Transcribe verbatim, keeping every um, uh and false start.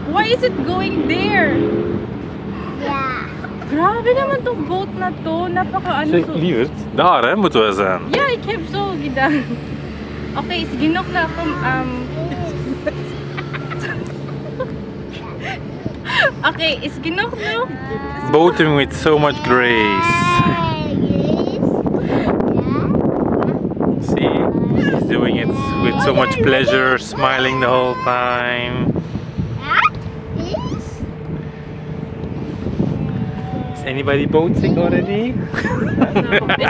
Why is it going there? Ja. Grabe naman tong boat na to. Napaka ano Zeg, so... lieverd, daar hè, moeten we zijn. Ja, ik heb zo gedaan. Oké, okay, sige nog na akong... Um... Okay, is genoeg nu? Boating with so much grace. See, he's doing it with so much pleasure, smiling the whole time. Is anybody boating already?